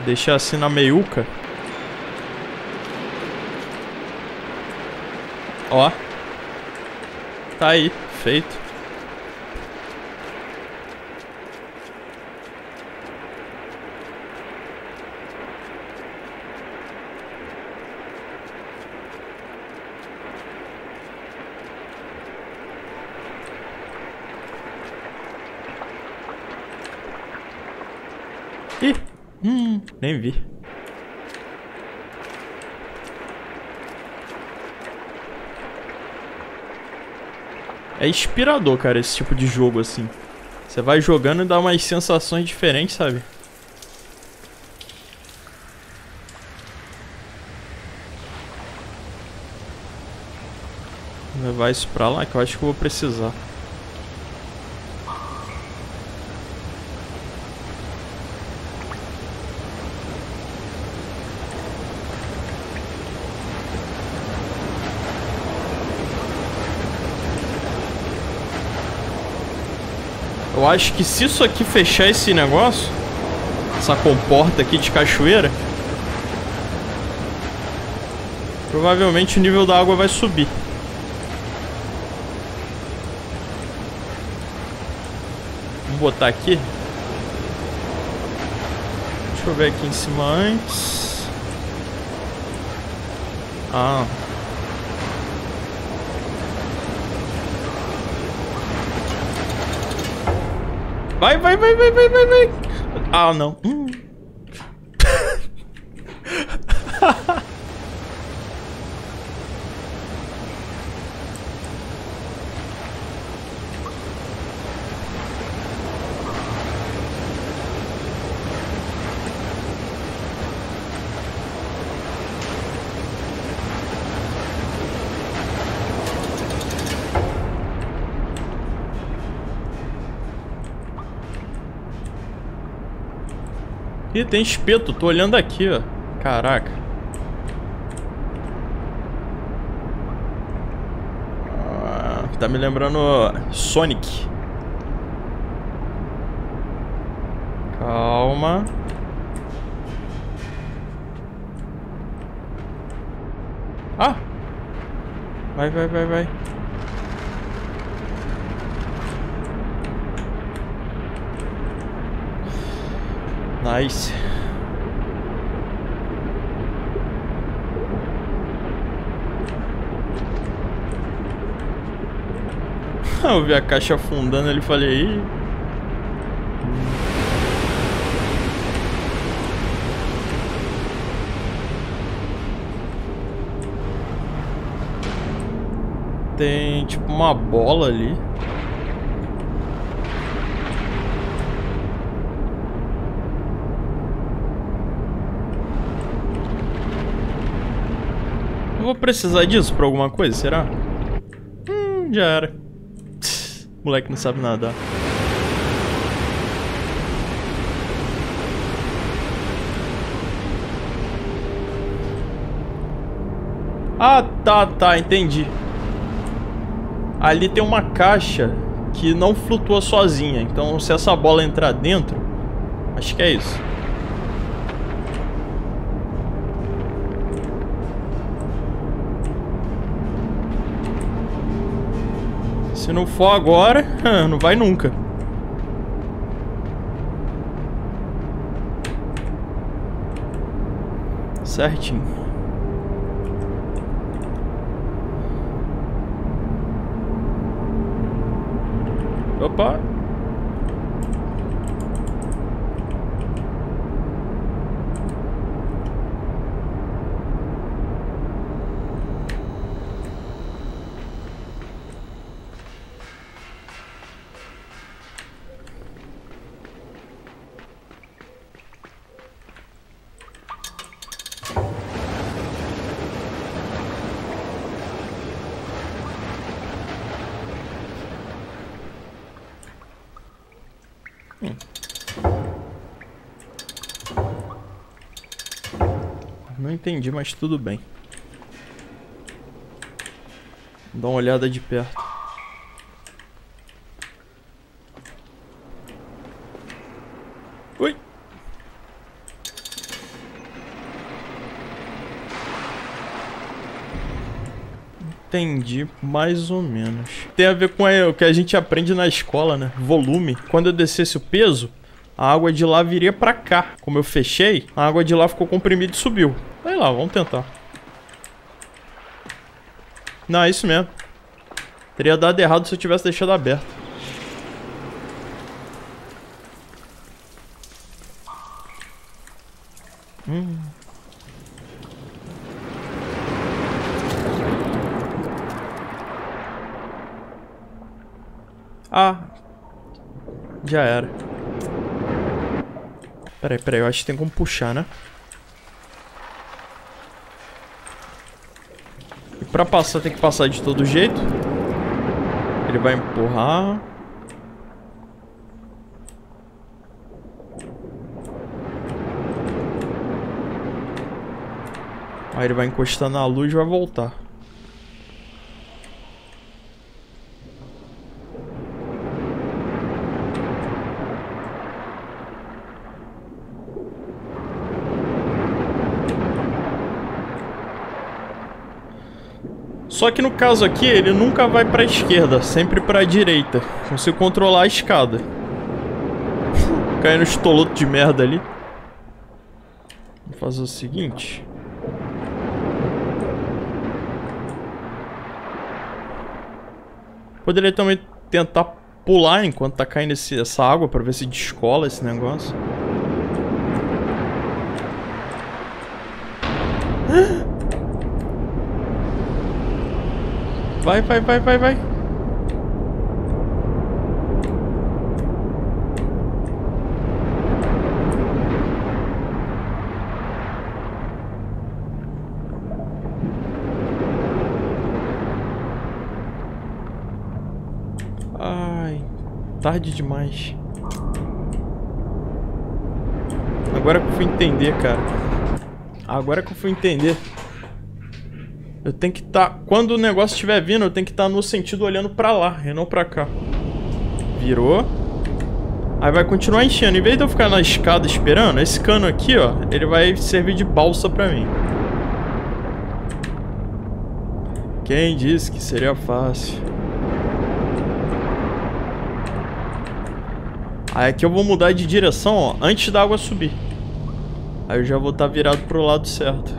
Deixar assim na meiuca. Ó. Tá aí, feito. Ih, nem vi. É inspirador, cara, esse tipo de jogo assim. Você vai jogando e dá umas sensações diferentes, sabe? Vou levar isso pra lá que eu acho que eu vou precisar. Eu acho que se isso aqui fechar esse negócio, essa comporta aqui de cachoeira, provavelmente o nível da água vai subir. Vamos botar aqui. Deixa eu ver aqui em cima antes. Ah. Vai. Ah, não. Ih, tem espeto, tô olhando aqui, ó. Caraca. Tá me lembrando Sonic. Calma. Ah! Vai. Nice. Eu vi a caixa afundando ali e falei, ih. Tem tipo uma bola ali. Eu vou precisar disso pra alguma coisa, será? Já era. Moleque não sabe nadar. Ah, tá, entendi. Ali tem uma caixa que não flutua sozinha. Então, se essa bola entrar dentro, acho que é isso. Se não for agora, não vai nunca. Certinho. Opa. Não entendi, mas tudo bem. Dá uma olhada de perto. Ui! Entendi, mais ou menos. Tem a ver com o que a gente aprende na escola, né? Volume. Quando eu descesse o peso, a água de lá viria pra cá. Como eu fechei, a água de lá ficou comprimida e subiu. Vai lá, vamos tentar. Não, é isso mesmo. Teria dado errado se eu tivesse deixado aberto. Ah, já era. Peraí, eu acho que tem como puxar, né? E pra passar tem que passar de todo jeito. Ele vai empurrar. Aí ele vai encostar na luz e vai voltar. Só que no caso aqui, ele nunca vai pra esquerda, sempre pra direita. Consigo controlar a escada. Cair no estoloto de merda ali. Vou fazer o seguinte. Poderia também tentar pular enquanto tá caindo essa água pra ver se descola esse negócio. Vai. Ai, tarde demais. Agora que eu fui entender, cara. Agora que eu fui entender. Eu tenho que estar... Quando o negócio estiver vindo, eu tenho que estar no sentido olhando pra lá, e não pra cá. Virou. Aí vai continuar enchendo. Em vez de eu ficar na escada esperando, esse cano aqui, ó, ele vai servir de balsa pra mim. Quem disse que seria fácil? Aí aqui eu vou mudar de direção, ó, antes da água subir. Aí eu já vou estar virado pro lado certo.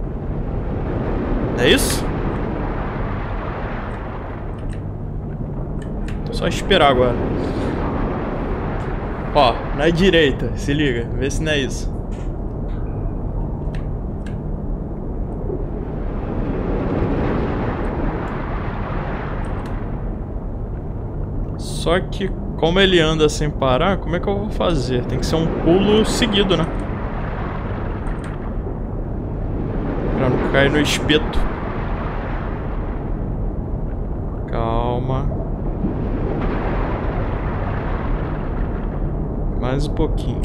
É isso? Só esperar agora. Ó, na direita, se liga, vê se não é isso. Só que como ele anda sem parar, como é que eu vou fazer? Tem que ser um pulo seguido, né? Pra não cair no espeto. Calma. Mais um pouquinho.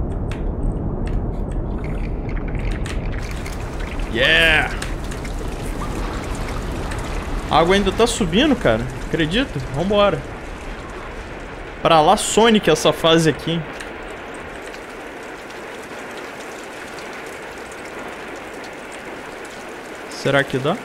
Yeah! A água ainda tá subindo, cara. Acredita? Vambora. Pra lá, Sonic, essa fase aqui, hein? Será que dá?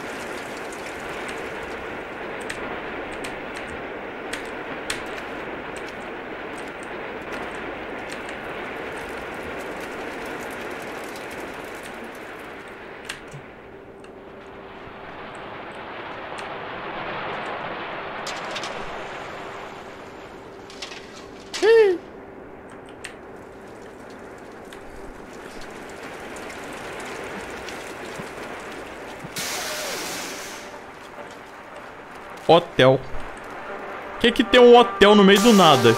Hotel. Que tem um hotel no meio do nada?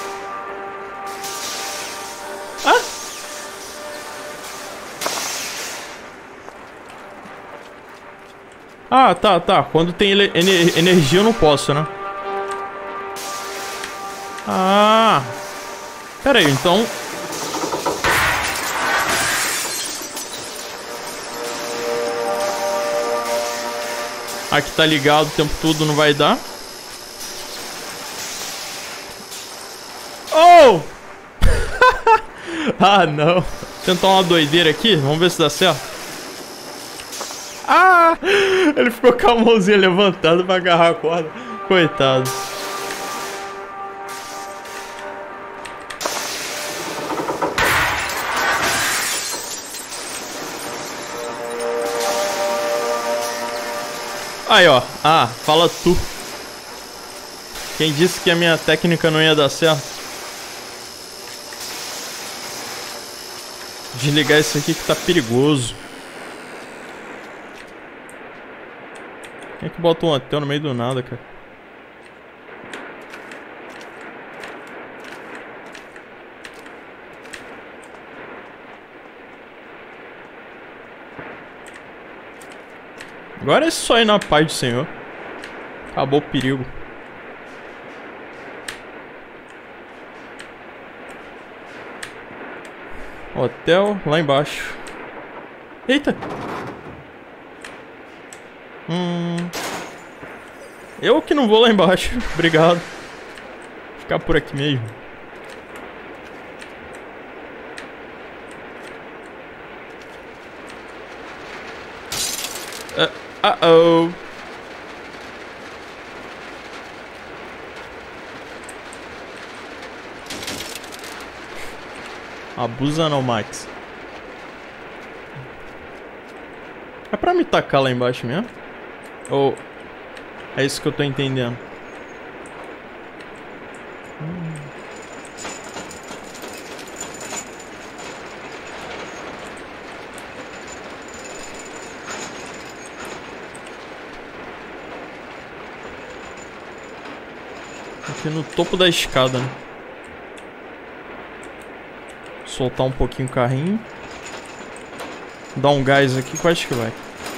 Ah, tá. Quando tem energia eu não posso, né? Ah. Pera aí, então... Aqui tá ligado o tempo todo, não vai dar. Oh! Ah, não. Vou tentar uma doideira aqui. Vamos ver se dá certo. Ah! Ele ficou com a mãozinha levantada pra agarrar a corda. Coitado. Aí, ó. Ah, fala tu. Quem disse que a minha técnica não ia dar certo? Desligar isso aqui que tá perigoso. Quem é que bota um hotel no meio do nada, cara? Agora é só ir na paz do Senhor. Acabou o perigo. Hotel lá embaixo. Eita! Eu que não vou lá embaixo. Obrigado. Vou ficar por aqui mesmo. Uh-oh. Abusa não, Max. É pra me tacar lá embaixo mesmo? Ou é isso que eu tô entendendo? Aqui no topo da escada, né? Soltar um pouquinho o carrinho. Dar um gás aqui, que eu acho que vai.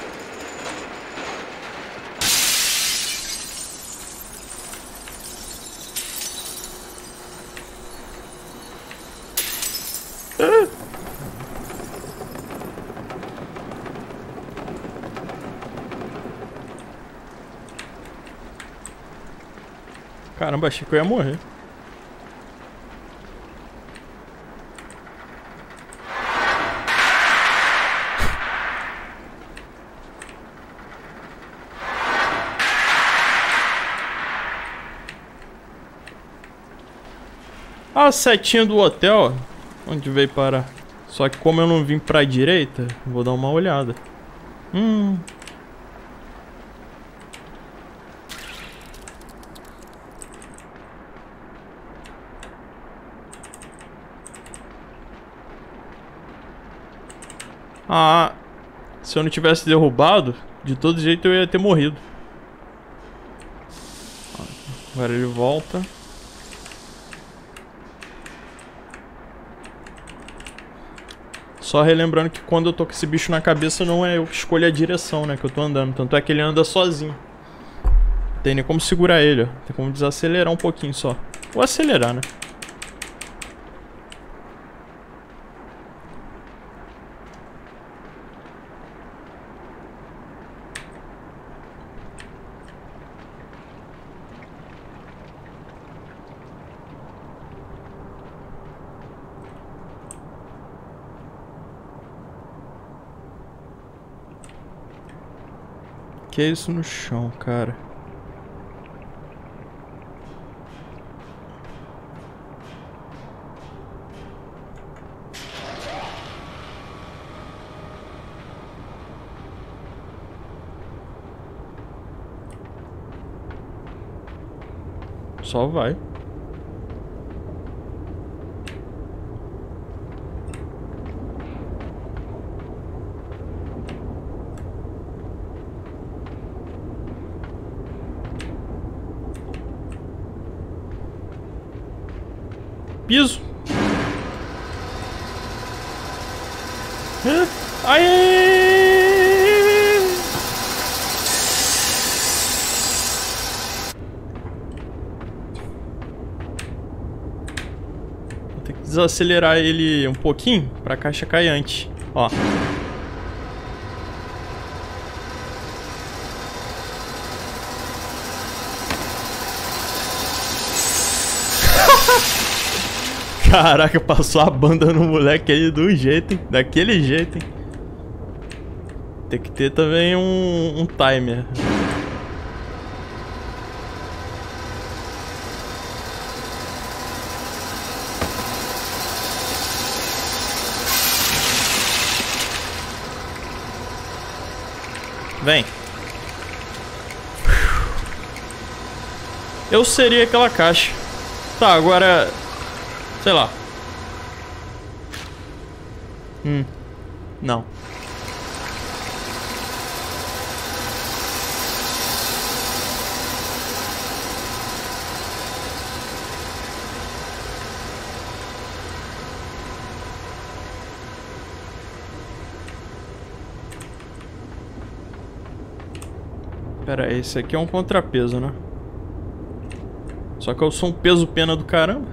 Caramba, achei que eu ia morrer. Ah, a setinha do hotel, onde veio parar. Só que como eu não vim pra direita, vou dar uma olhada. Ah, se eu não tivesse derrubado, de todo jeito eu ia ter morrido. Agora ele volta. Só relembrando que quando eu tô com esse bicho na cabeça não é eu que escolho a direção, né, que eu tô andando. Tanto é que ele anda sozinho. Não tem nem como segurar ele, ó. Tem como desacelerar um pouquinho só. Ou acelerar, né? Que é isso no chão, cara? Só vai. Piso. Aê! Vou ter que desacelerar ele um pouquinho pra caixa cair antes. Ó. Caraca, passou a banda no moleque aí do jeito, hein? Daquele jeito, hein? Tem que ter também um timer. Vem. Eu seria aquela caixa. Tá, agora... sei lá. Não. Pera aí, esse aqui é um contrapeso, né? Só que eu sou um peso pena do caramba.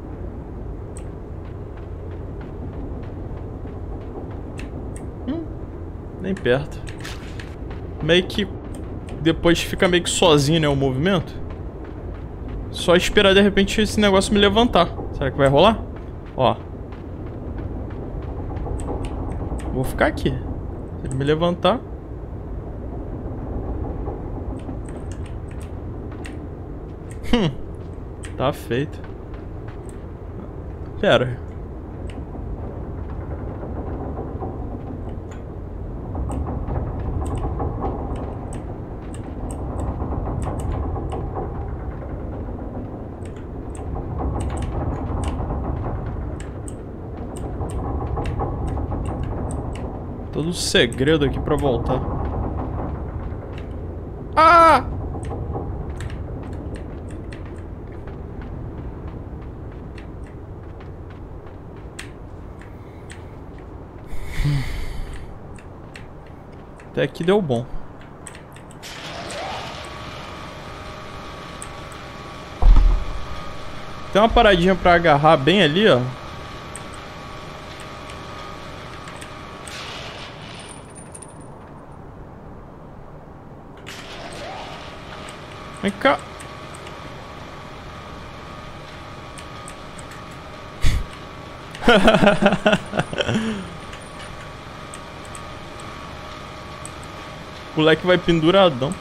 Nem perto. Meio que depois fica meio que sozinho, né, o movimento. Só esperar de repente esse negócio me levantar. Será que vai rolar? Ó. Vou ficar aqui. Se ele me levantar... Tá feito. Pera. Todo segredo aqui pra voltar. Ah! Até aqui deu bom. Tem uma paradinha pra agarrar bem ali, ó. Vem cá. O moleque vai penduradão.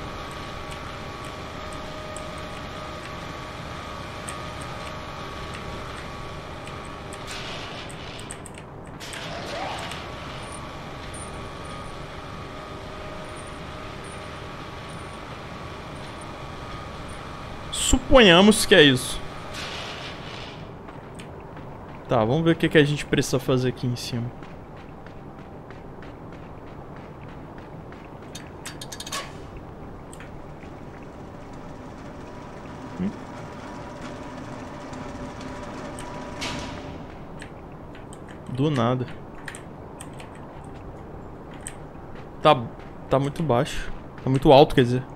Suponhamos que é isso. Tá, vamos ver o que a gente precisa fazer aqui em cima. Do nada. Tá muito baixo. Tá muito alto, quer dizer.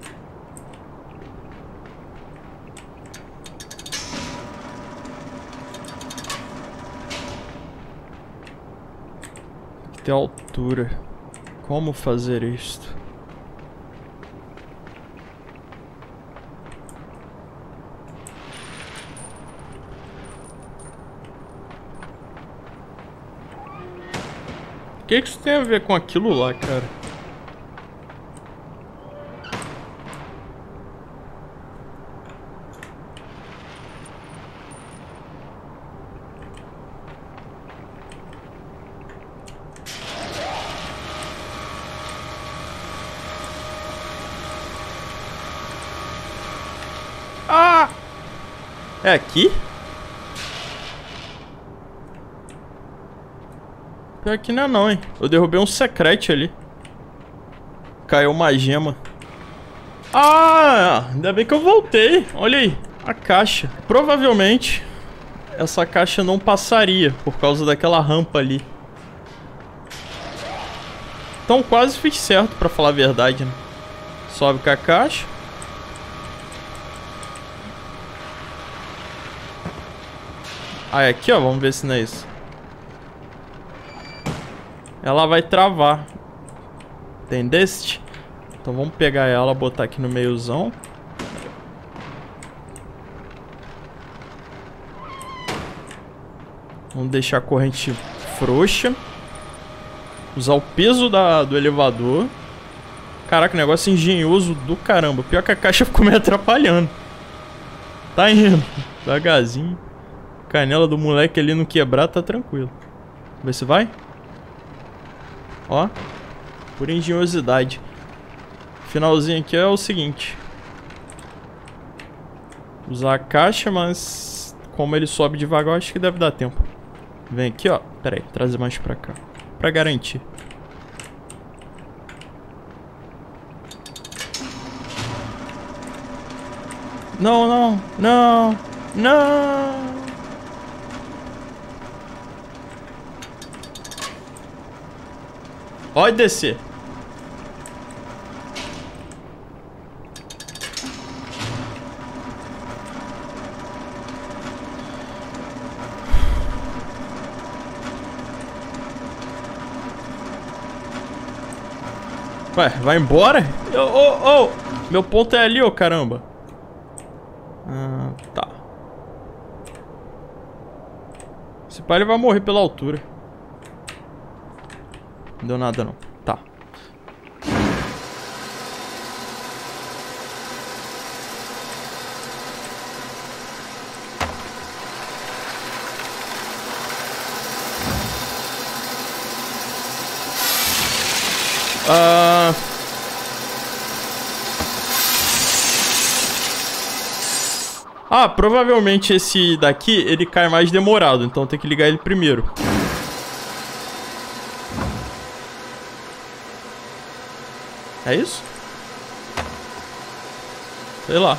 Tem que ter altura. Como fazer isto? O que isso tem a ver com aquilo lá, cara? Ah! É aqui? Pior que não é não, hein? Eu derrubei um secrete ali. Caiu uma gema. Ah! Ainda bem que eu voltei. Olha aí. A caixa. Provavelmente essa caixa não passaria por causa daquela rampa ali. Então quase fiz certo, pra falar a verdade, né? Sobe com a caixa. Ah, é aqui, ó. Vamos ver se não é isso. Ela vai travar. Entendeste? Então vamos pegar ela, botar aqui no meiozão. Vamos deixar a corrente frouxa. Usar o peso do elevador. Caraca, negócio engenhoso do caramba. Pior que a caixa ficou me atrapalhando. Tá indo. Devagarzinho. Canela do moleque ali não quebrar, tá tranquilo. Vamos ver se vai. Ó. Por engenhosidade. Finalzinho aqui é o seguinte. Usar a caixa, mas como ele sobe devagar, acho que deve dar tempo. Vem aqui, ó. Pera aí, trazer mais pra cá. Pra garantir. Não, não, não, não. Pode descer. Ué, vai embora? Meu ponto é ali, ô caramba. Ah, tá. Esse pai ele vai morrer pela altura. Não deu nada não. Tá. Ah, provavelmente esse daqui, ele cai mais demorado, então tem que ligar ele primeiro. É isso? Sei lá.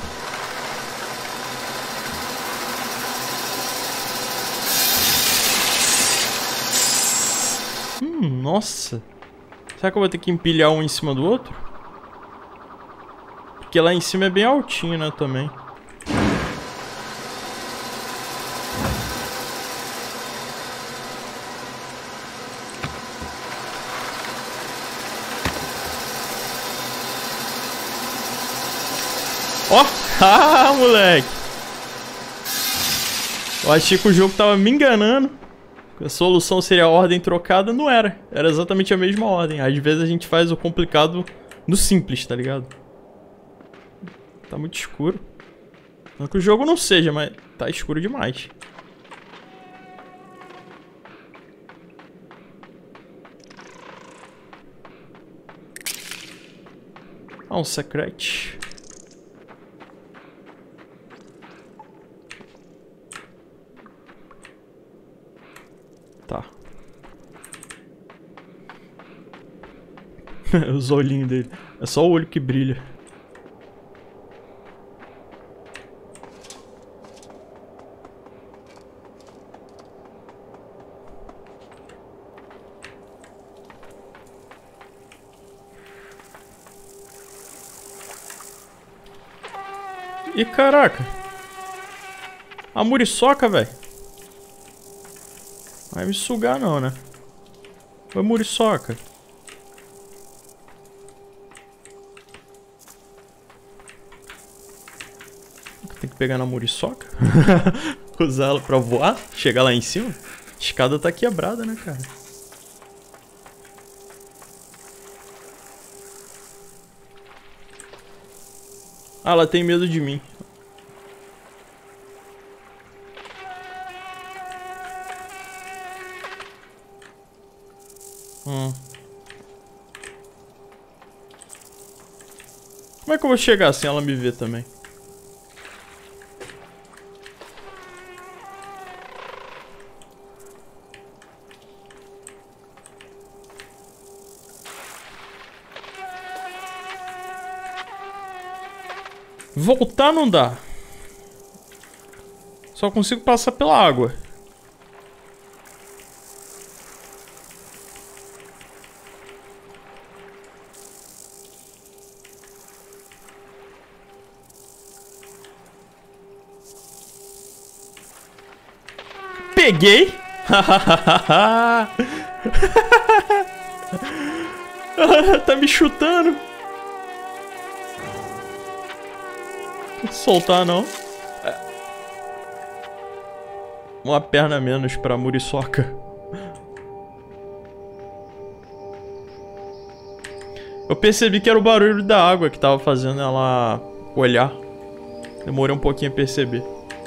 Nossa. Será que eu vou ter que empilhar um em cima do outro? Porque lá em cima é bem altinho, né, também. Ó! Ah, moleque! Eu achei que o jogo tava me enganando. A solução seria a ordem trocada. Não era. Era exatamente a mesma ordem. Às vezes a gente faz o complicado no simples, tá ligado? Tá muito escuro. Não que o jogo não seja, mas tá escuro demais. Ah, um secret. Tá. Os olhinhos dele. É só o olho que brilha. Ih, caraca. A muriçoca, velho. Vai me sugar não, né? Foi muriçoca. Tem que pegar na muriçoca? Usar ela pra voar? Chegar lá em cima? A escada tá quebrada, né, cara? Ah, ela tem medo de mim. Como é que eu vou chegar sem ela me ver também? Voltar não dá. Só consigo passar pela água. Peguei! Tá me chutando. Não soltar não. Uma perna a menos pra muriçoca. Eu percebi que era o barulho da água que tava fazendo ela olhar. Demorei um pouquinho a perceber.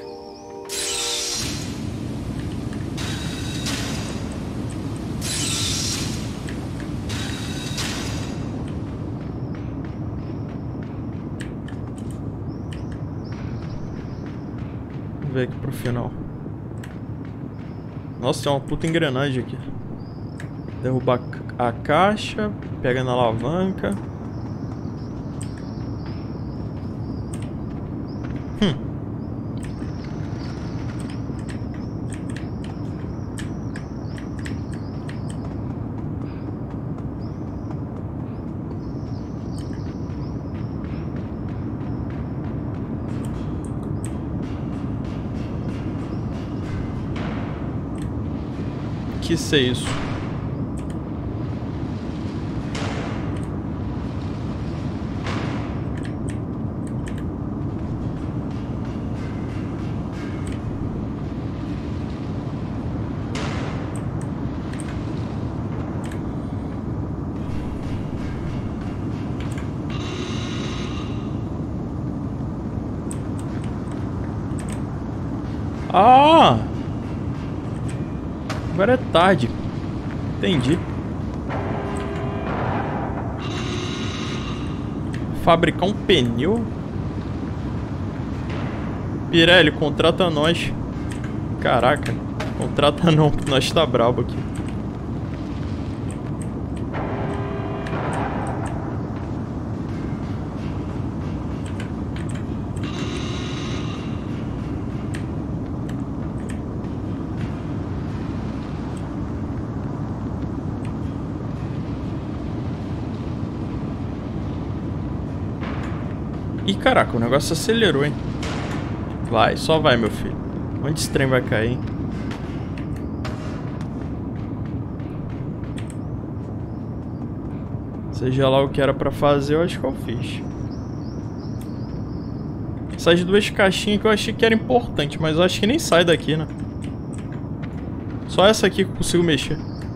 Vamos ver aqui pro final. Nossa, tem uma puta engrenagem aqui. Derrubar a caixa, pega na alavanca. Que ser isso? Ah! Agora é tarde. Entendi. Fabricar um pneu? Pirelli, contrata nós. Caraca, contrata não, porque nós tá brabo aqui. Ih, caraca, o negócio acelerou, hein? Vai, só vai, meu filho. Onde esse trem vai cair, hein? Seja lá o que era pra fazer, eu acho que eu fiz. Essas duas caixinhas que eu achei que era importante, mas eu acho que nem sai daqui, né? Só essa aqui que eu consigo mexer.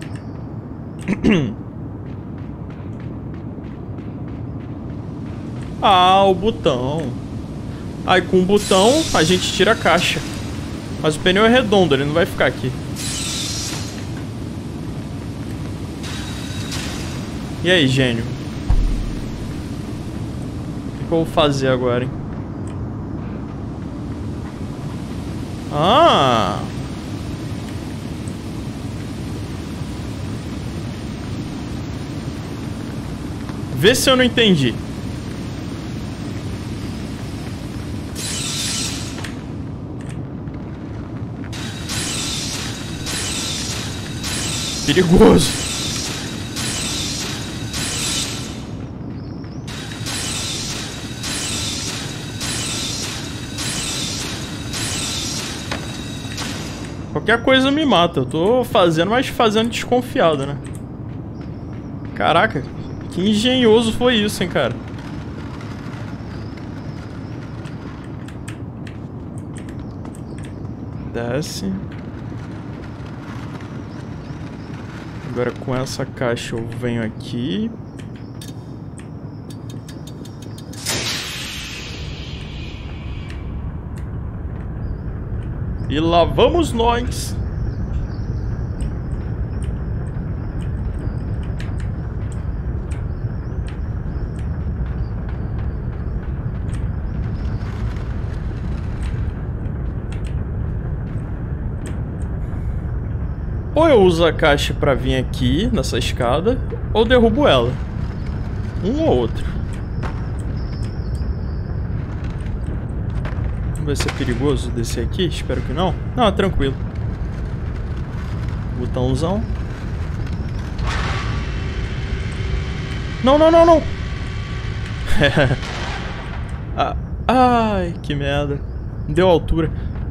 Ah, o botão. Aí com o botão a gente tira a caixa. Mas o pneu é redondo, ele não vai ficar aqui. E aí, gênio? O que eu vou fazer agora, hein? Ah! Vê se eu não entendi. Perigoso. Qualquer coisa me mata. Eu tô fazendo, mas fazendo desconfiado, né? Caraca, que engenhoso foi isso, hein, cara? Desce. Agora com essa caixa eu venho aqui. E lá vamos nós. Ou eu uso a caixa pra vir aqui, nessa escada, ou derrubo ela. Um ou outro. Vamos ver se é perigoso descer aqui. Espero que não. Não, tranquilo. Botãozão. Não, não, não, não. Ah, ai, que merda. Deu altura.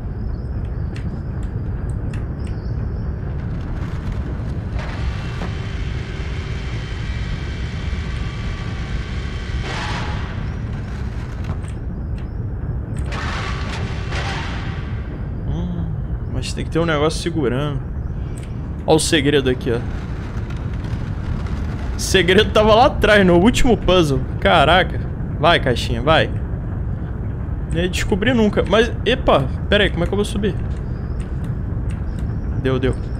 Mas tem que ter um negócio segurando. Olha o segredo aqui, ó. segredo tava lá atrás, no último puzzle. Caraca. Vai, caixinha, vai. Não ia descobrir nunca. Mas, epa, pera aí, como é que eu vou subir? Deu.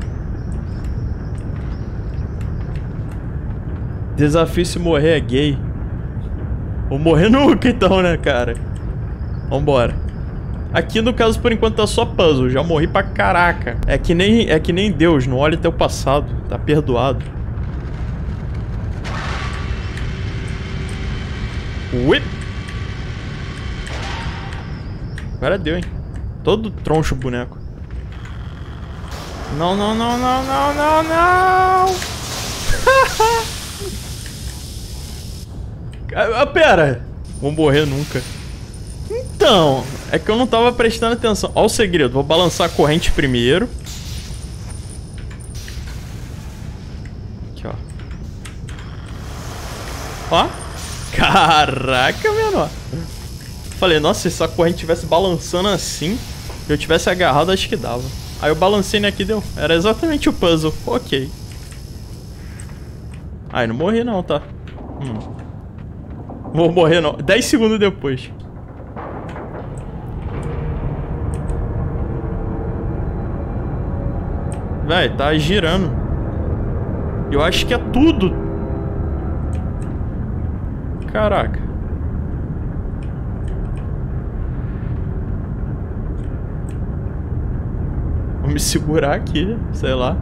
Desafio se morrer é gay. Vou morrer nunca então, né, cara? Vambora. Aqui, no caso, por enquanto, tá só puzzle. Já morri pra caraca. É que nem Deus, não olha teu passado. Tá perdoado. Ui. Agora deu, hein? Todo troncho o boneco. Não. Pera. Vou morrer nunca. Então, é que eu não tava prestando atenção. Ó o segredo. Vou balançar a corrente primeiro. Aqui, ó. Ó. Caraca, menor. Falei, nossa, se essa corrente tivesse balançando assim, eu tivesse agarrado, acho que dava. Aí eu balancei naqui e deu. Era exatamente o puzzle. Ok. Ai, não morri não, tá? Vou morrer não. 10 segundos depois. Véi, tá girando. Eu acho que é tudo. Caraca. Vou me segurar aqui, sei lá.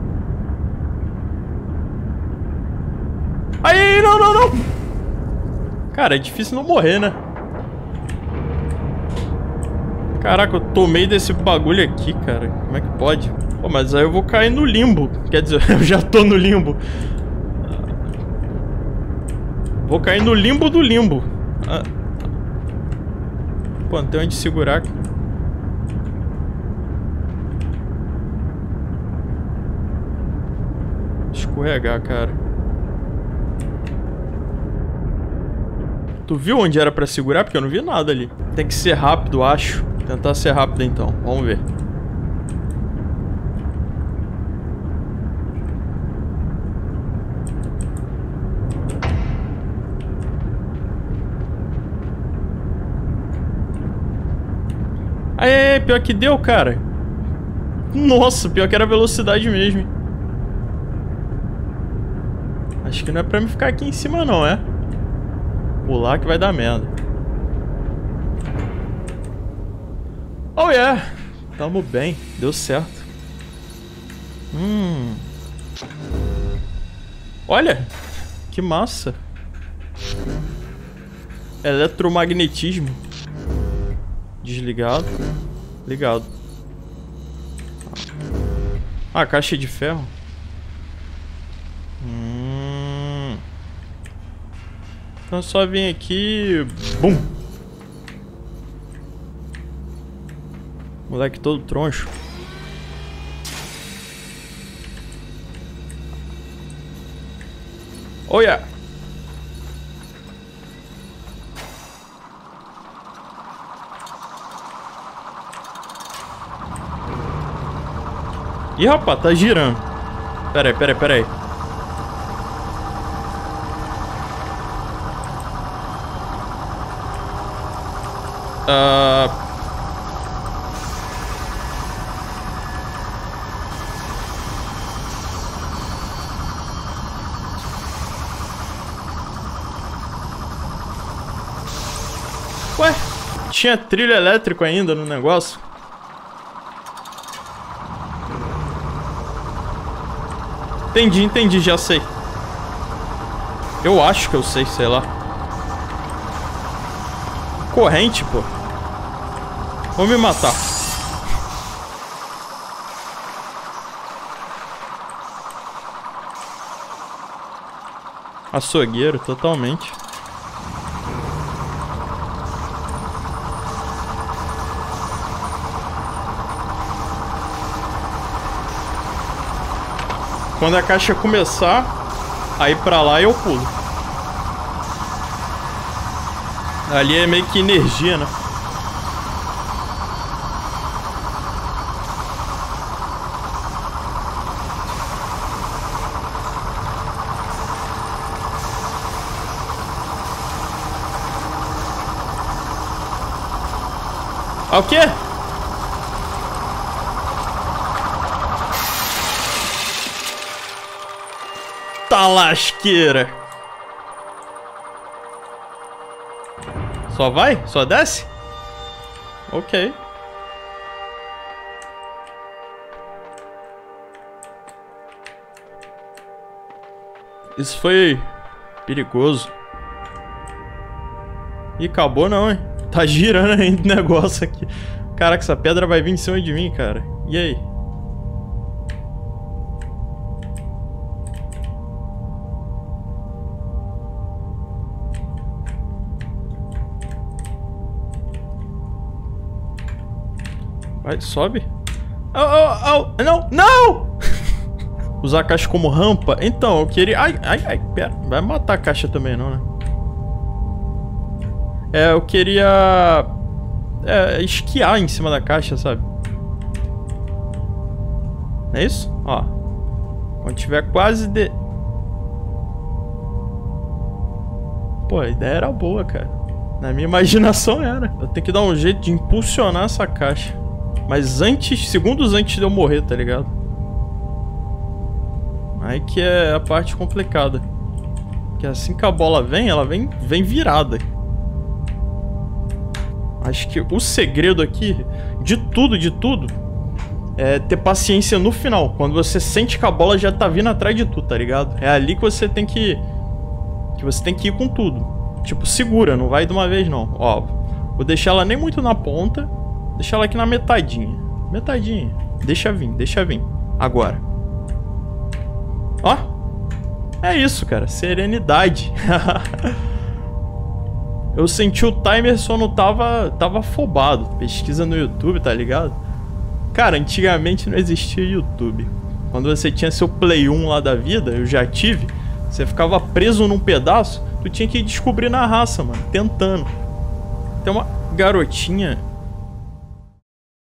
Aí, não. Cara, é difícil não morrer, né? Caraca, eu tomei desse bagulho aqui, cara. Como é que pode? Pô, mas aí eu vou cair no limbo. Quer dizer, eu já tô no limbo. Vou cair no limbo do limbo. Pô, não tem onde segurar aqui. Escorregar, cara. Tu viu onde era pra segurar? Porque eu não vi nada ali. Tem que ser rápido, acho. Vou tentar ser rápido então. Vamos ver. Aê, pior que deu, cara. Nossa, pior que era velocidade mesmo, hein? Acho que não é pra me ficar aqui em cima não, é? Pular que vai dar merda. Oh yeah! Tamo bem, deu certo. Olha! Que massa! Eletromagnetismo. Desligado. Ligado. Ah, caixa de ferro. Então só vim aqui... Bum! Moleque todo troncho. Oh yeah! Ih, rapaz, tá girando. Pera aí. Ué, tinha trilho elétrico ainda no negócio? Entendi, já sei. Eu acho que eu sei, sei lá. Corrente, pô. Vou me matar. Açougueiro, totalmente. Quando a caixa começar a ir pra lá, eu pulo. Ali é meio que energia, né? Ah, o quê? Tá lasqueira. Só vai? Só desce? Ok. Isso foi perigoso. Ih, acabou não, hein? Tá girando ainda o negócio aqui. Caraca, essa pedra vai vir em cima de mim, cara. E aí? Vai, sobe. Oh, não, não! Usar a caixa como rampa? Então, eu queria... Ai, pera. Vai matar a caixa também, não, né? É, eu queria... esquiar em cima da caixa, sabe? É isso? Ó. Quando tiver quase de... Pô, a ideia era boa, cara. Na minha imaginação era. Eu tenho que dar um jeito de impulsionar essa caixa. Mas antes, segundos antes de eu morrer, tá ligado? Aí que é a parte complicada. Porque assim que a bola vem, ela vem virada. Acho que o segredo aqui, de tudo, é ter paciência no final. Quando você sente que a bola já tá vindo atrás de tu, tá ligado? É ali que você tem que... você tem que ir com tudo. Tipo, segura, não vai de uma vez não. Ó, vou deixar ela nem muito na ponta. Deixar ela aqui na metadinha. Metadinha. Deixa vir. Agora. Ó. É isso, cara. Serenidade. Eu senti o timer, só não tava afobado. Pesquisa no YouTube, tá ligado? Cara, antigamente não existia YouTube. Quando você tinha seu Play 1 lá da vida, eu já tive. Você ficava preso num pedaço, tu tinha que descobrir na raça, mano. Tentando. Tem uma garotinha...